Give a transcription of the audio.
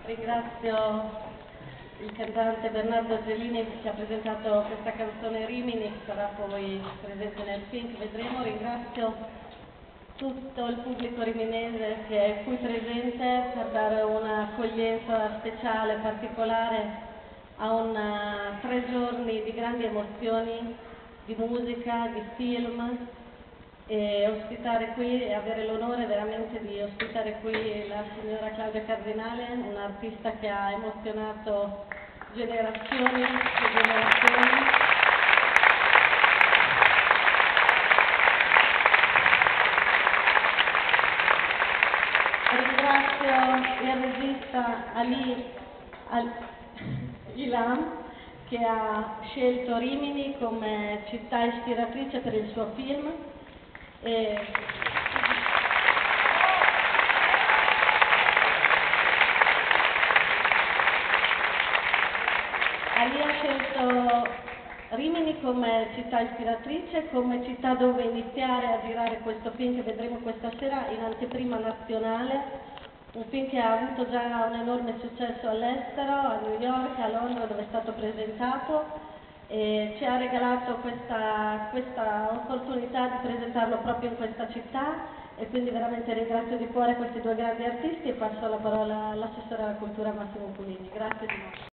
Ringrazio il cantante Bernardo Angelini che ci ha presentato questa canzone Rimini, che sarà poi presente nel film, vedremo. Ringrazio tutto il pubblico riminese che è qui presente per dare un'accoglienza speciale, particolare a 3 giorni di grandi emozioni, di musica, di film, e ospitare qui e avere l'onore veramente di ospitare qui la signora Claudia Cardinale, un'artista che ha emozionato generazioni e generazioni. Ringrazio il regista Ali Ilam che ha scelto Rimini come città ispiratrice per il suo film. Ali ha scelto Rimini come città ispiratrice, come città dove iniziare a girare questo film che vedremo questa sera in anteprima nazionale, un film che ha avuto già un enorme successo all'estero, a New York, a Londra, dove è stato presentato, e ci ha regalato questa opportunità di presentarlo proprio in questa città, e quindi veramente ringrazio di cuore questi 2 grandi artisti e passo la parola all'assessore alla cultura Massimo Pulini. Grazie di nuovo.